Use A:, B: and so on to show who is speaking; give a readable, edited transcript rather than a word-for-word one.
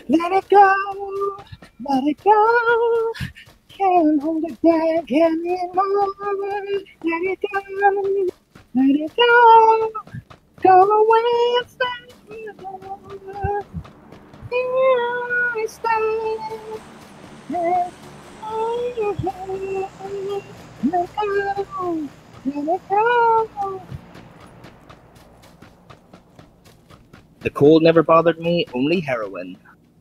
A: Let it go, let it go. Can't hold it back anymore. Let it go, let it go. Go away and stay. Here I stay. Let it go, let it go. The cold never bothered me, only heroin.